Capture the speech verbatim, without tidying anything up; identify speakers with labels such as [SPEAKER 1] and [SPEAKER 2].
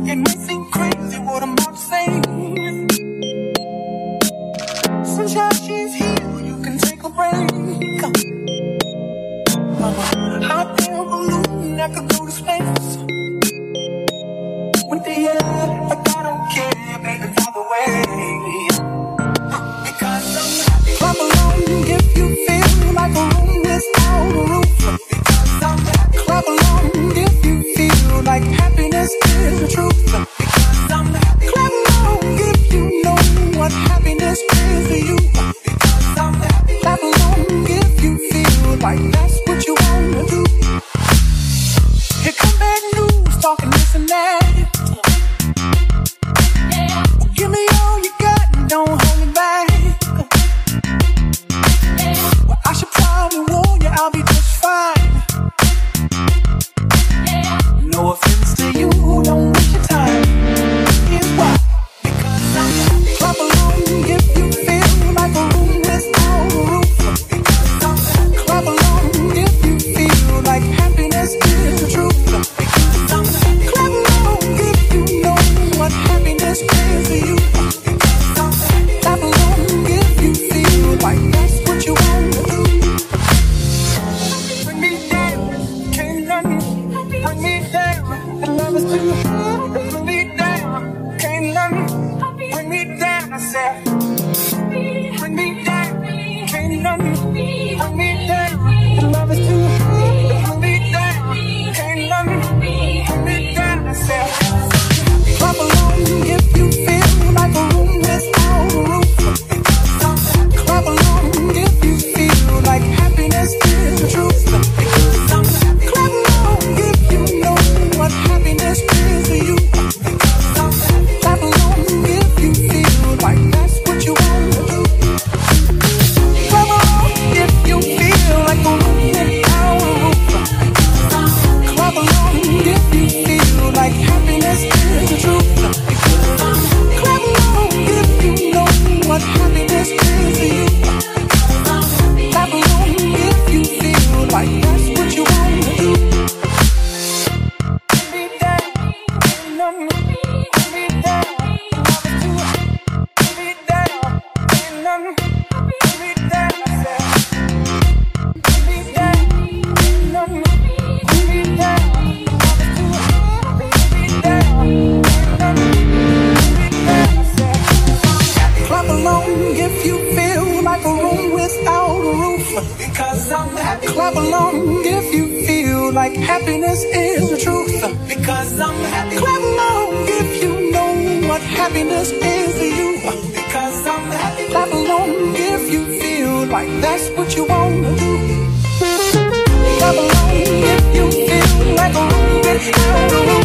[SPEAKER 1] It may seem crazy what I'm about to say. Since she's here, you can take a break. Hot air balloon that could go to space. With the air, like I don't care, baby, either way. Because I'm happy. Clap along if you feel like a room without a roof. Because I'm happy. Clap along if you feel like happiness is the truth. Because I'm happy. Clap along if you know what happiness is to you. Because I'm happy. Clap along if you feel like that's what you wanna do. Here come bad news, talking this and that. Yeah. Give me all you got and don't hold me back. Yeah. Well, I should probably warn you, I'll be just fine. Yeah. No offense to you, don't waste your time. Here's why. Because I'm happy. Clap along if you feel like a room without a roof. Because I'm happy. Clap along if you feel like happiness is the truth. Because I'm happy. Clap along if you know what happiness is to you. Because I'm happy. Clap along if you feel like that's what you want to do. Bring me down, can't let me. Bring me down, the love is too hard. Bring me down, can't let me. Bring me down, I said. Bring me down, can't let me. Bring me down, the love is too hard. Bring me down, can't let me. Bring me down, I said. Clap along if you feel like a room without a roof. Clap along if you feel like happiness is the truth. Clap along if you know what happiness is to you. Clap along if you feel like that's what you want to do. Clap along if you feel like a room without a roof. Clap along if you feel like happiness is the truth. Clap along if you know what happiness is to you. Clap along if you feel like that's what you want to do. Bring me down, can't let me. Bring me down, love is too hot. Bring me down, can't let me. Bring me down, I said. Bring me down, can't let me. Bring me down, love is too hot. Bring me down, can't let me. Bring me down, I said. Clap along if you feel like a room without a roof. Because I'm happy. Clap along if you feel like happiness is the truth. Because I'm happy. Clap along if you know what happiness is to you. Because I'm happy. Clap along if you feel like that's what you wanna do. Clap along if you feel like a room without a roof.